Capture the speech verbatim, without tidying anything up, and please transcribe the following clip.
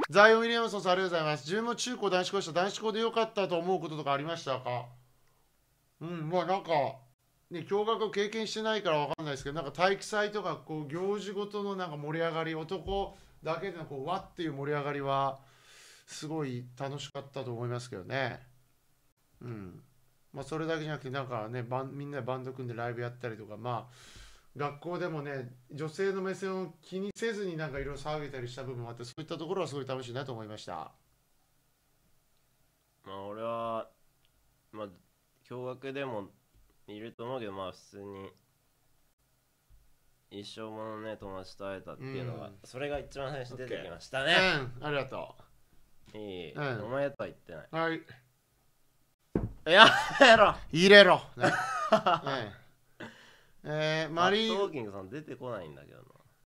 ザイオン・ウィリアムソンさんありがとうございます。自分も中高男子校でした。男子校で良かったと思うこととかありましたか？うん、まあなんか、ね、共学を経験してないからわかんないですけど、なんか体育祭とかこう行事ごとのなんか盛り上がり、男だけでのこうわっていう盛り上がりはすごい楽しかったと思いますけどね。うん。まあそれだけじゃなくて、なんかね、バンみんなでバンド組んでライブやったりとか、まあ学校でもね、女性の目線を気にせずになんかいろいろ騒げたりした部分もあって、そういったところはすごい楽しいなと思いました。 まあ俺はまあ共学でもいると思うけど、まあ普通に一生ものね友達と会えたっていうのが、 うん、 それが一番最初に出てきましたうね。 ん、ありがといい、 う。うん。 お前とは言ってない。 はい。 やめろ入れろ。ね、えええー、マバッリー、 ドウォーキングさん出てこないんだけどな。